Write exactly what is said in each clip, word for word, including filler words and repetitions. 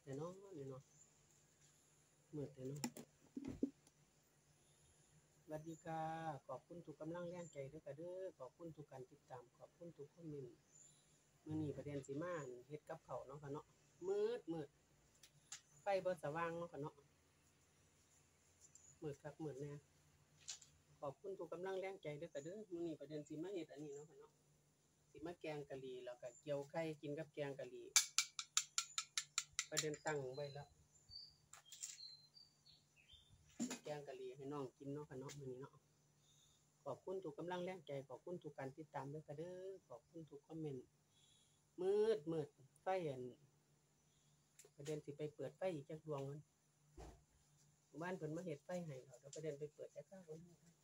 แต่เนาะนี่เนาะมืดแต่เนาะสวัสดีค่ะขอบคุณทุกกำลังแรงใจเด้อค่ะเด้อขอบคุณทุกการติดตามขอบคุณทุกคอมเมนต์มื้อนี้ประเด็นสิมาเฮ็ดกับข้าวเนาะค่ะเนาะมืดมืดไฟบ่สว่างเนาะค่ะเนาะมืดคักมืดแน่ขอบคุณทุกกำลังแรงใจเด้อค่ะเด้อมื้อนี้ประเด็นสิมาเฮ็ดอันนี้เนาะค่ะเนาะสิมาแกงกะหรี่แล้วก็เจียวไข่กินกับแกงกะหรี่ประเด็นตั้งไว้แล้วแกงกะหรี่ให้น้องกินเนาะค่ะเนาะมื้อนี้เนาะขอบคุณทุกกำลังแรงใจขอบคุณทุกการติดตามเด้อค่ะเด้อขอบคุณทุกคอมเมนต์มืดมืดไฟอันประเด็นสิไปเปิดไฟอีกจักดวงมันบ้านเพิ่นมาเฮ็ดไฟให้แล้วเดี๋ยวประเด็นไปเปิดจักข้าวมัน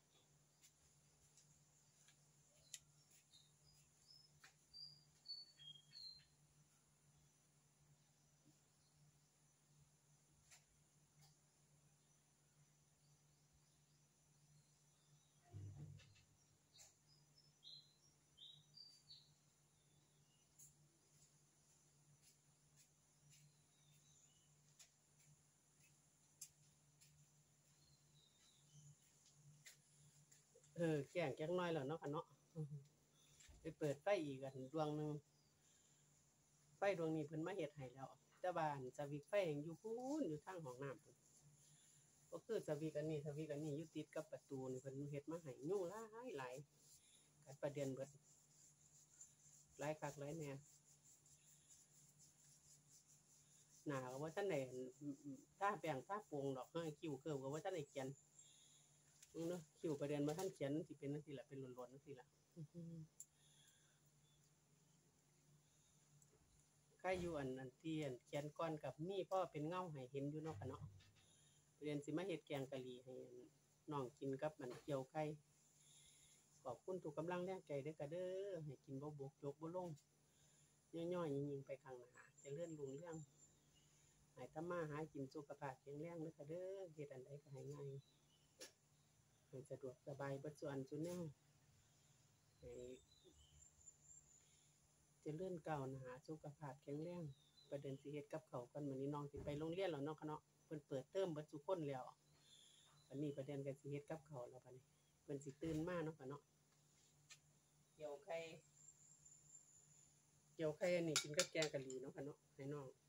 เออแกงจักหน่อยแล้วเนาะค่ะเนาะไปเปิดไฟอีกอันดวงนึงไฟดวงนี้เพิ่นมาเฮ็ดให้แล้วแต่บ้านสวิตไฟยังอยู่พู้นอยู่ทางห้องน้ำพุ่นก็คือสวิตอันนี้สวิตอันนี้อยู่ติดกับประตูนี่เพิ่นเฮ็ดมาให้ยุ่งหลายหลายกัดประเด็นเบิดหลายคักหลายแน่หน้าก็ว่าท่านได้ทาแป้งทาโปร่งดอกเฮ้ยคิ้วเคิ้วก็ว่าท่านได้เขียนเนาะคิ้วประเด็นบ่ทันเขียนสิเป็นจังซี่ล่ะเป็นหล่นๆจังซี่ล่ะใครอยู่อันอันที่อันเขียนก่อนกับมีพ่อเป็นเงาให้เห็นอยู่เนาะค่ะเนาะประเด็นสิมาเฮ็ดแกงกะหรี่ให้น้องกินกับมันเจียวไข่ขอบคุณทุกกำลังแรงใจเด้อค่ะเด้อให้กินบ่บกจกบ่ลงย่อยๆยิงๆไปข้างหน้าเจริญรุ่งเรืองให้ทำมาหากินสุขภาพแข็งแรงเด้อค่ะเด้อเฮ็ดอันใดก็ให้ง่ายให้สะดวกสบายเบิดส่วนซุแนวให้เจริญก้าวหน้าสุขภาพแข็งแรงประเด็นสิเฮ็ดกับข้าวกันมื้อนี้น้องสิไปโรงเรียนแล้วเนาะค่ะเนาะเพิ่นเปิดเทอมเบิดทุกคนแล้ววันนี้ประเด็นก็สิเฮ็ดกับข้าวแล้วบัดนี้เพิ่นสิตื่นมาเนาะค่ะเนาะเจียวไข่เจียวไข่อันนี้กินกับแกงกะหรี่เนาะค่ะเนาะให้น้อง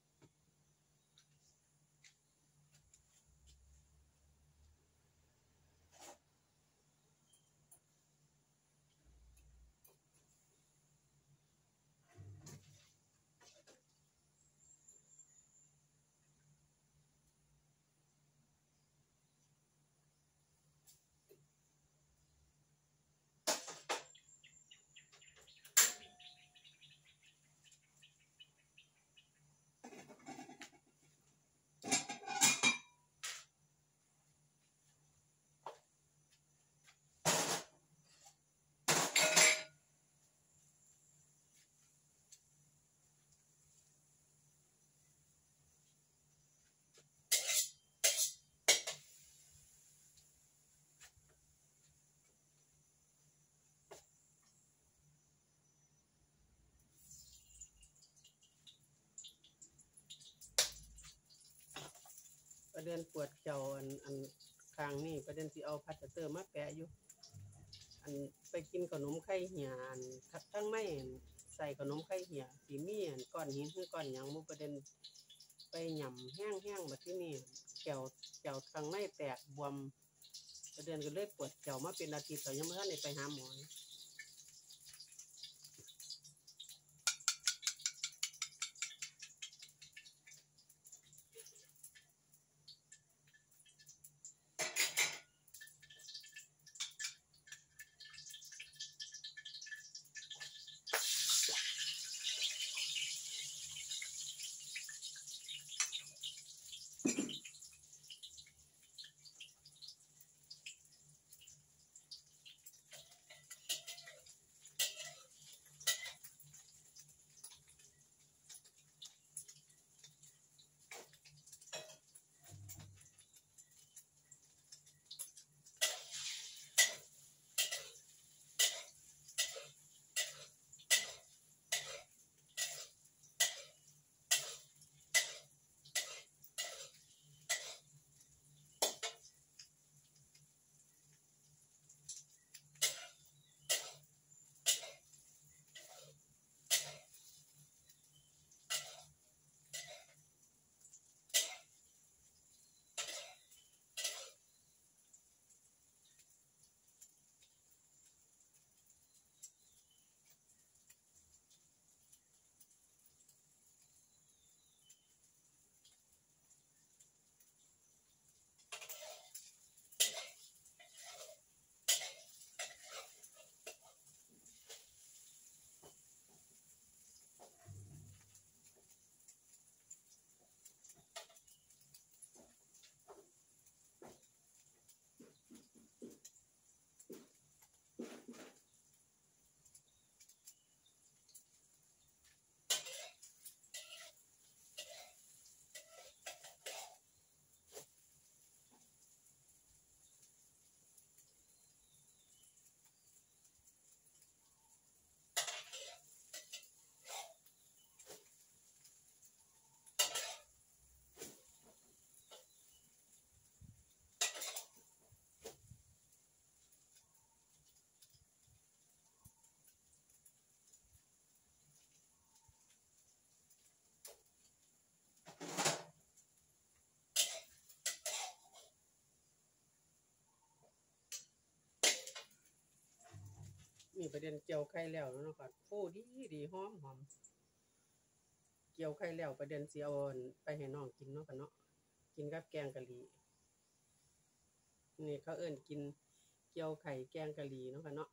ประเด็นปวดเข่าอันอันข้างนี้ประเด็นสิเอาพลาสเตอร์มาแปะอยู่อันไปกินขนมไข่เหี่ยอันทั้งไม่ใส่ขนมไข่เหี่ยสิมีอันก้อนหินคือก้อนหยังบ่ประเด็นไปหย่ำแห้งๆบัดที่นี่แก้วแก้วข้างในแตกบวมประเด็นก็เลยปวดแก้วมาเป็นอาทิตย์แล้วยังบ่ทันได้ไปหาหมอมีประเด็นเกี่ยวไข่แล้วเนาะค่ะฟูดีดีหอมหอมเกี่ยวไข่แล้วประเด็นสิเอาไปให้น้องกินเนาะค่ะเนาะกินกับแกงกะหรี่นี่เขาเอิ้นกินเกี่ยวไข่แกงกะหรี่เนาะค่ะเนาะ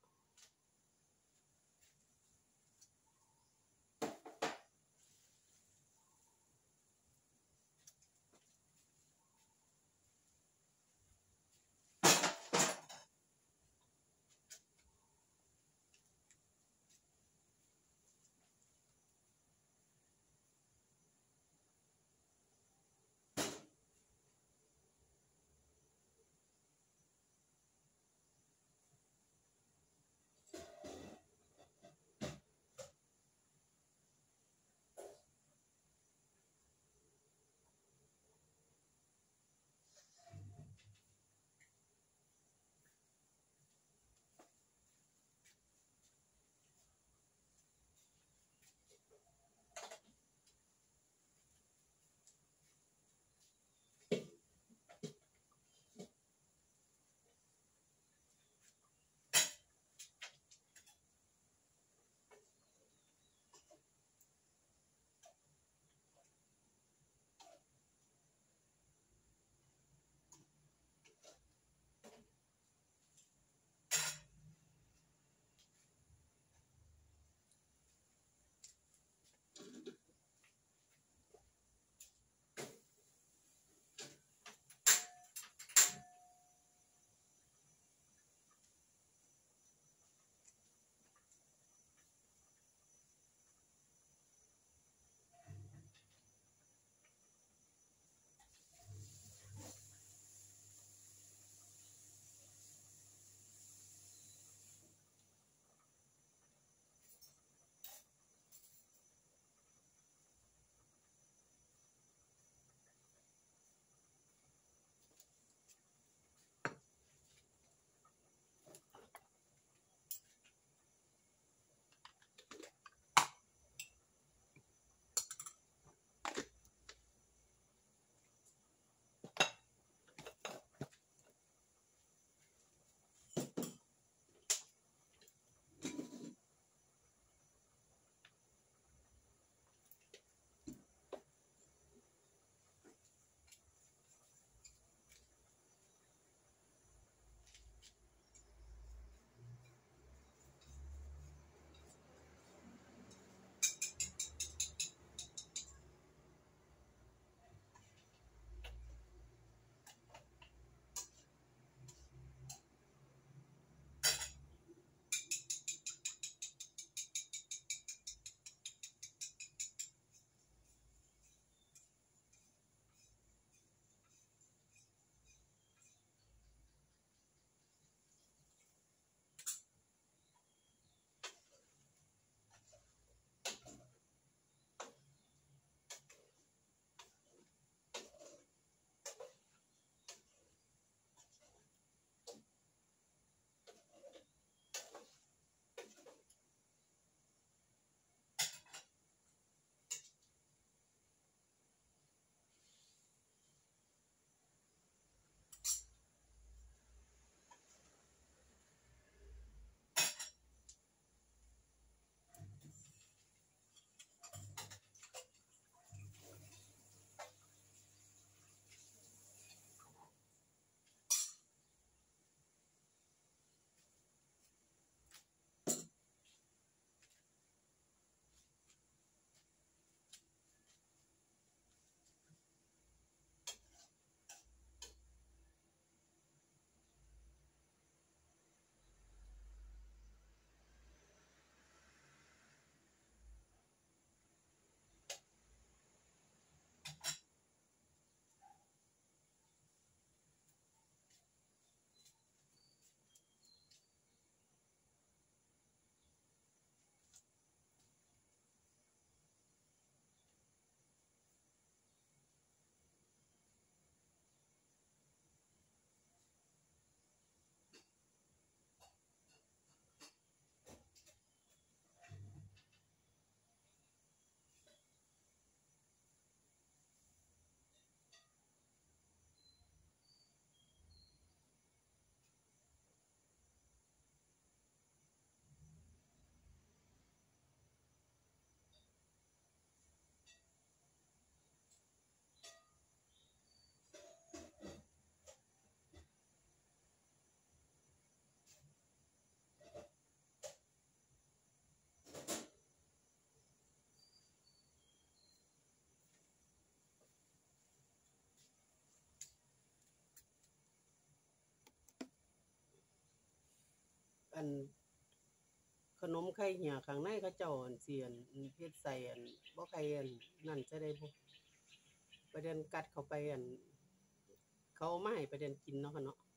อันขนมไข่เหี่ยข้างในเขาเจ้าอันเสียนเฮ็ดใส่อันบ่ไข่อันนั่นจะได้บ่ประเด็นกัดเข้าไปอันเขาเอามาให้ประเด็นกินเนาะค่ะเนาะ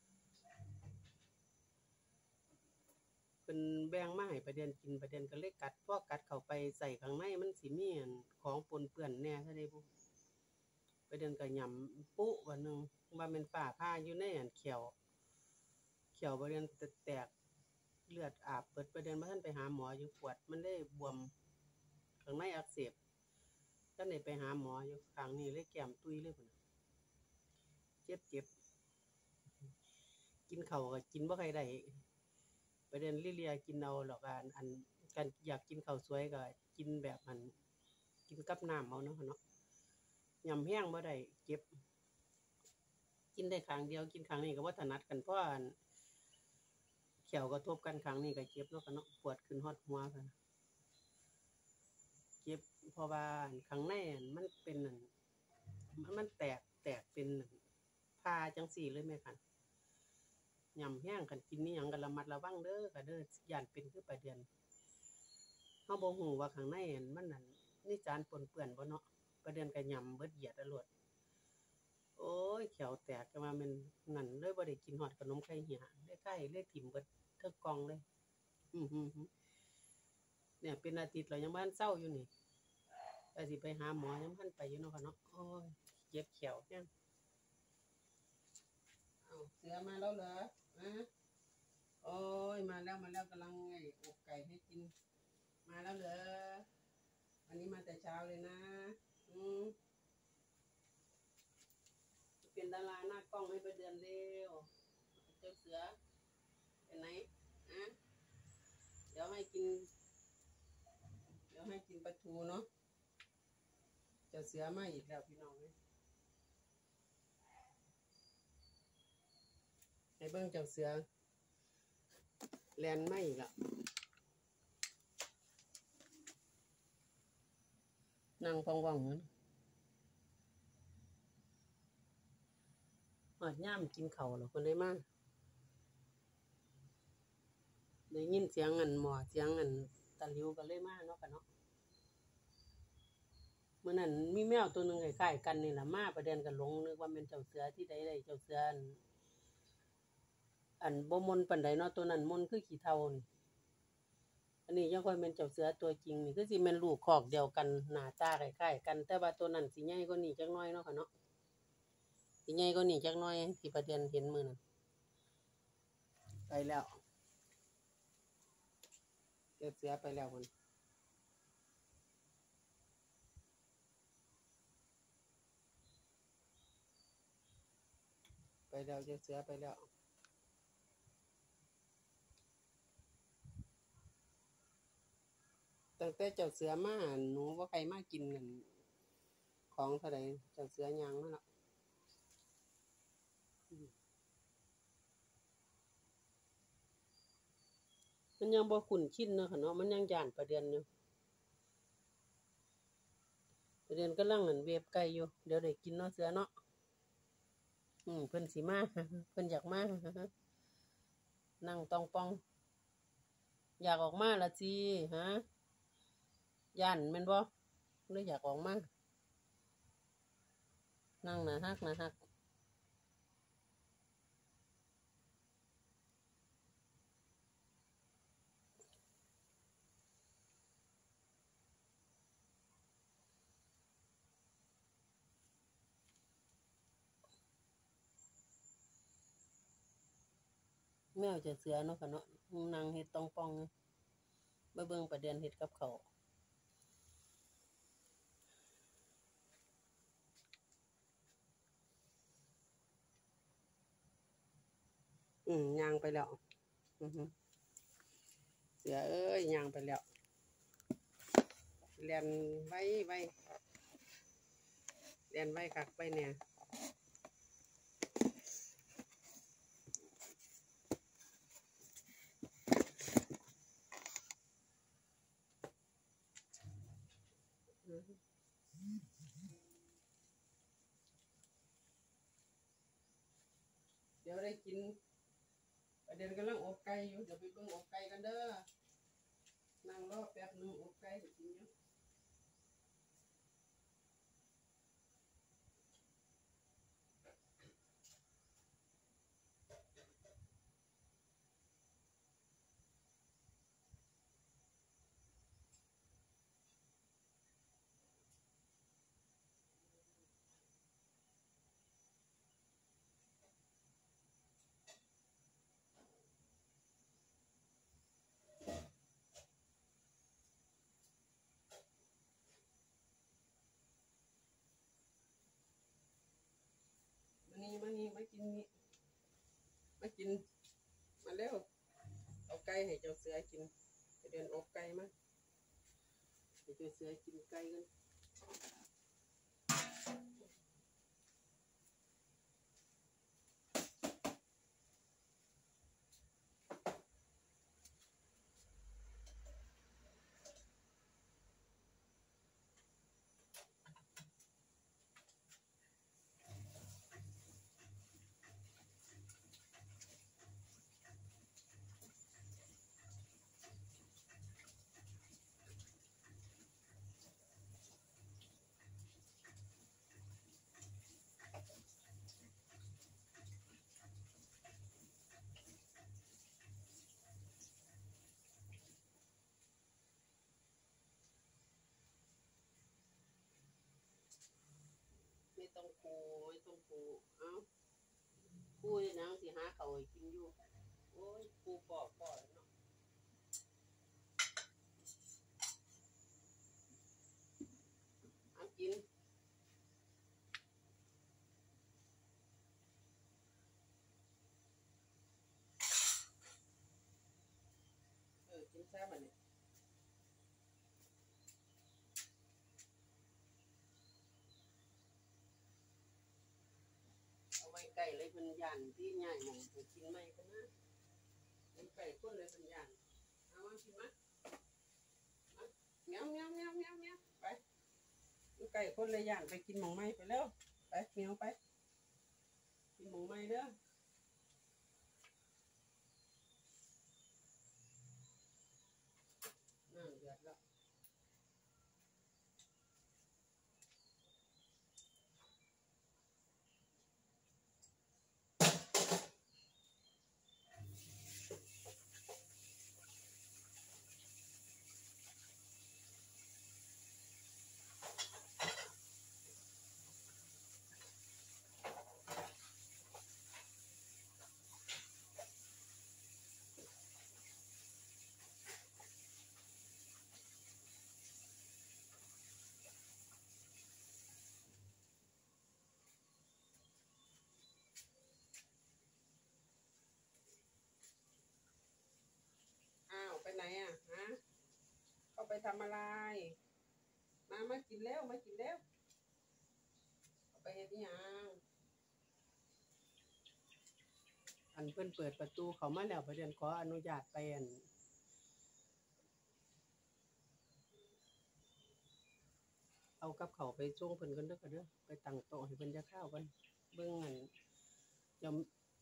เพิ่นแบ่งมาให้ประเด็นกินประเด็นก็เลยกัดพอกัดเข้าไปใส่ข้างในมันสิมีอันของปนเปื้อนแหน่ซะได้บ่ประเด็นก็ยำปุ๊ว่านึงว่าแม่นฟ้าผ่าอยู่ในอันเขียวเขียวประเด็นแตกเลือดอาบเบิดประเด็นบ่ทันไปหาหมออยู่ปวดมันเลยบวมข้างในอักเสบท่านได้ไปหาหมออยู่ข้างนี้เลยแก้มตุ้ยเลยพุ่นเจ็บเจ็บกินข้าวก็กินบ่ค่อยได้ประเด็นลิเลียกินเอาหรอกอันอันกันอยากกินข้าวสวยก็กินแบบมันกินกับน้ำเอาเนาะเนาะยำแห้งบ่ได้เจ็บกินได้ครั้งเดียวกินครั้งนี้ก็บ่ถนัดกันเพราะอันเขียวกระทบกันครั้งนี้ก็เจ็บเนาะค่ะเนาะปวดขึ้นฮอดหัวค่ะเจ็บเพราะว่าข้างในมันเป็นนั่นมันแตกแตกเป็นผ่าจังซี่เลยแม่ค่ะยำแห้งกันกินนี่หยังก็ระมัดระวังเด้อค่ะเด้อย่านเป็นคือประเดือนเฮาบ่ฮู้ว่าข้างในมันนั่นนี่จานปนเปื้อนบ่เนาะประเดือนก็ยำเบิดเหยียดอรวดโอ้ยแขวแตกก็ว่ามันนั่นเลยบ่ได้กินฮอดขนมไข่เหี่ยได้ไข่เลยถิ่มเบิดเทิงกล่องเลยอื้อหือเนี่ยเป็นอาทิตย์แล้วยังบ่ทันเซาอยู่นี่ก็สิไปหาหมอยังบ่ทันไปอยู่เนาะค่ะเนาะโอ้ยเจ็บแขวแฮงอ้าวเสือมาแล้วเหรอฮะโอ้ยมาแล้วมาแล้วกำลังไงอบไก่ให้กินมาแล้วเหรอวันนี้มาแต่เช้าเลยนะอืมเป็นดาราหน้ากล้องให้ประเดือนเร็วเจ้าเสือไปไหนอะเดี๋ยวให้กินเดี๋ยวให้กินปลาทูเนาะเจ้าเสือมาอีกแล้วพี่น้องเลยให้เบิ่งเจ้าเสือแลนไม่อีกละนั่งพองว่างเหมือนหอดย่ามกินข้าวแล้วคนได้มาได้ยินเสียงเงินหมอเสียงเงินตะลิวก็เลยมาเนาะกันเนาะเมื่อนั้นมีแมวตัวหนึ่งคล้ายๆกันนี่แหละมาประเด็นกันหลงนึกว่าเป็นเจ้าเสือที่ใดใดเจ้าเสืออันอันบ่มนปานใดเนาะตัวนั้นมนคือขี้เถ้านี่อันนี้ยังค่อยเป็นเจ้าเสือตัวจริงนี่คือสิแม่นลูกคอกเดียวกันหน้าตาคล้ายๆกันแต่ว่าตัวนั้นสิใหญ่กว่านี้จักหน่อยเนาะค่ะเนาะสิใหญ่กว่านี้จักหน่อยที่ประเด็นเห็นมื้อนั้นไปแล้วเจ้าเสือไปแล้วพุ่นไปแล้วเจ้าเสือไปแล้วตั้งแต่เจ้าเสือมาหนูบ่ใครมากินนั่นของเท่าใดเจ้าเสือย่างมาแล้วมันยังบ่คุ้นชินเนาะค่ะเนาะมันยังย้านประเด็นอยู่ประเด็นกำลังอั่นเวฟไก่อยู่เดี๋ยวได้กินเนาะเสือเนาะอืมเพิ่นสิมาเพิ่นอยากมานั่งตองปองอยากออกมาละสิฮะย่านแม่นบ่เลยอยากออกมานั่งน่าฮักน่าฮักแมวจะเสือเนาะค่ะเนาะนั่งเฮ็ดตองปองมาเบิ่งประเด็นเฮ็ดกับข้าวอืมย่างไปแล้วอือหือเสือเอ้ยย่างไปแล้วเรียนไว้ไว้เรียนไว้คักไปเนี่ยเดี๋ยวได้กินประเด็นกำลังอบไก่อยู่เดี๋ยวไปเบิ่งอกไก่กันเด้อนั่งรอแป๊บนึงอกไก่สิกินอยู่มานี่มานี่มากินนี่มากินมาเร็วเอาไก่ให้เจ้าเสือกินไปเดินอกไก่มาให้เจ้าเสือกินไก่กันไม่ต้องปูไม่ต้องปูเอ้าปูนางสิหาเขาให้กินอยู่โอ้ยปูปอกปอกเนาะเอากินเออกินซะบัดนี้เอาไว้ไก่เลยเพิ่นย่านที่ใหญ่หม่องไปกินไม่ก็นะเป็นไก่คนเลยเพิ่นย่านเอามากินมามาเมียวเมียวเมียวเมียวเมียวไปไก่คนเลยย่านไปกินหม่องไม้ไปแล้วไปเมียวไปกินหม่องไม้เด้อน้ำเดือดแล้วอ้าวไปไหนอ่ะฮะเข้าไปทำอะไรมามากินแล้วมากินแล้วเอาไปเฮ็ดอิหยังอันเพิ่นเปิดประตูเขามาแล้วประเดี๋ยวขออนุญาตไปอันเอากับเขาวไปส่งเพิ่นกันเด้อกันเด้อไปตั้งโต๊ะให้เพิ่นจะข้าวกันเบิ่งอันจะ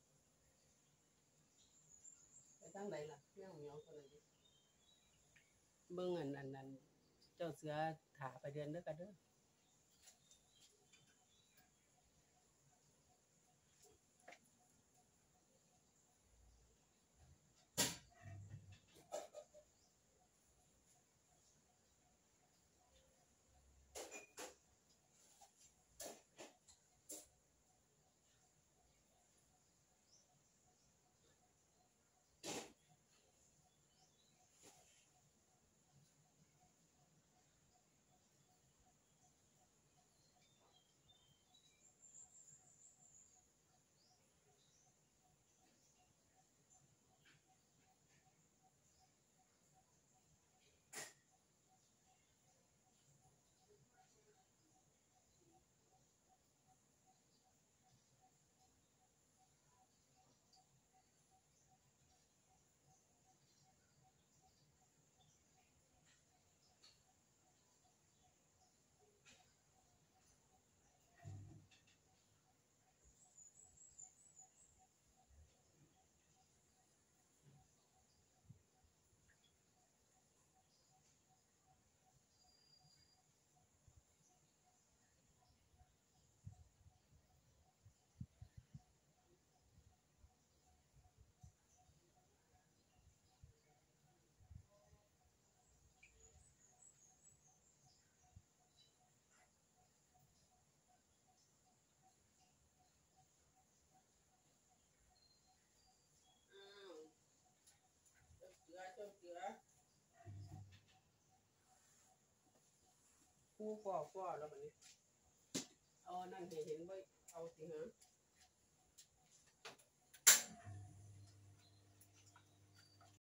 ไปทางใดล่ะแมวเหมียวคนนั้นดิเบิ่งอันอันนั้นเจ้าเสือถาไปเดือนเด้อกันเด้อคู่ฟอฟอแล้วบัดนี้เอานั่นให้เห็นไว้เอาสิฮะ